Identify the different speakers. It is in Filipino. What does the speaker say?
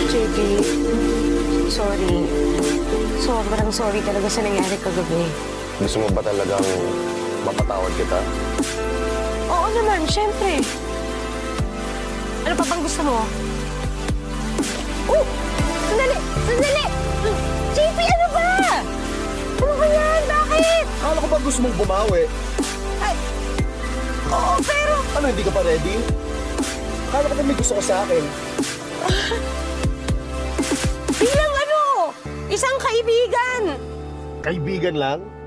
Speaker 1: JP, sorry. Sobrang sorry talaga sa nangyari kagabi.
Speaker 2: Gusto mo ba talagang mapatawad kita?
Speaker 1: Oo naman, syempre. Ano pa bang gusto mo? Oh! Sandali! Sandali! JP, ano ba? Ano ba yan? Bakit?
Speaker 3: Akala ko ba gusto mong bumawi?
Speaker 1: Ay! Oo, pero...
Speaker 3: Ano, hindi ka pa ready? Akala ko ba may gusto ka sa akin?
Speaker 1: Bilang ano? Isang kaibigan!
Speaker 3: Kaibigan lang?